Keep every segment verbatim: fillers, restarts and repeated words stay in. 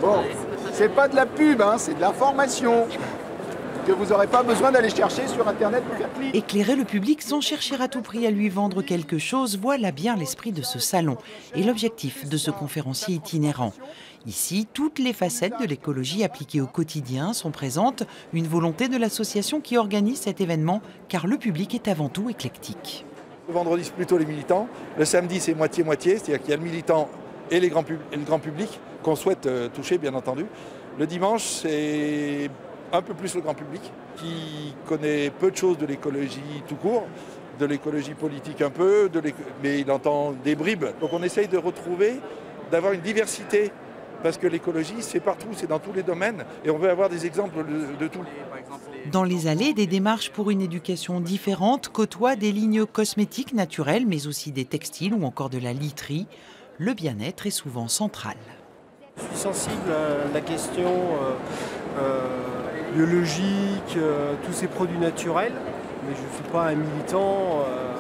Bon, c'est pas de la pub, hein, c'est de l'information que vous n'aurez pas besoin d'aller chercher sur Internet pour faire clic. Éclairer le public sans chercher à tout prix à lui vendre quelque chose, voilà bien l'esprit de ce salon et l'objectif de ce conférencier itinérant. Ici, toutes les facettes de l'écologie appliquées au quotidien sont présentes, une volonté de l'association qui organise cet événement, car le public est avant tout éclectique. Le vendredi, c'est plutôt les militants. Le samedi, c'est moitié-moitié, c'est-à-dire qu'il y a le militant et, les grands pub- et le grand public qu'on souhaite euh, toucher, bien entendu. Le dimanche, c'est un peu plus le grand public qui connaît peu de choses de l'écologie tout court, de l'écologie politique un peu, de mais il entend des bribes. Donc on essaye de retrouver, d'avoir une diversité, parce que l'écologie, c'est partout, c'est dans tous les domaines, et on veut avoir des exemples de, de tout. Dans les allées, des démarches pour une éducation différente côtoient des lignes cosmétiques naturelles, mais aussi des textiles ou encore de la literie. Le bien-être est souvent central. Je suis sensible à la question euh, euh, biologique, euh, tous ces produits naturels, mais je ne suis pas un militant euh,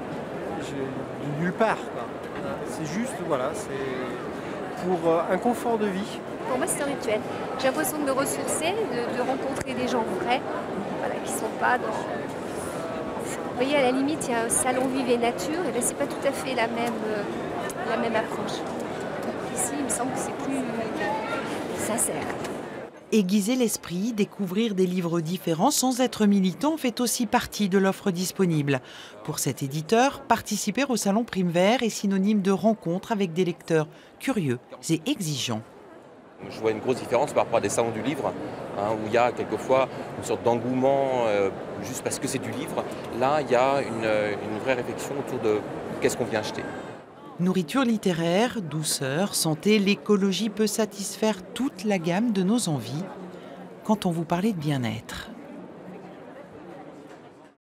de nulle part. quoi. C'est juste, voilà, c'est pour euh, un confort de vie. Pour moi, c'est un rituel. J'ai l'impression de me ressourcer, de, de rencontrer des gens vrais, voilà, qui ne sont pas dans... Vous voyez, à la limite, il y a un salon Vive et Nature, et bien, c'est pas tout à fait la même, euh, la même approche. Ici, il me semble que c'est plus sincère. Aiguiser l'esprit, découvrir des livres différents sans être militant fait aussi partie de l'offre disponible. Pour cet éditeur, participer au salon Prime Vert est synonyme de rencontre avec des lecteurs curieux et exigeants. Je vois une grosse différence par rapport à des salons du livre, hein, où il y a quelquefois une sorte d'engouement euh, juste parce que c'est du livre. Là, il y a une, une vraie réflexion autour de qu'est-ce qu'on vient acheter. Nourriture littéraire, douceur, santé, l'écologie peut satisfaire toute la gamme de nos envies quand on vous parlait de bien-être.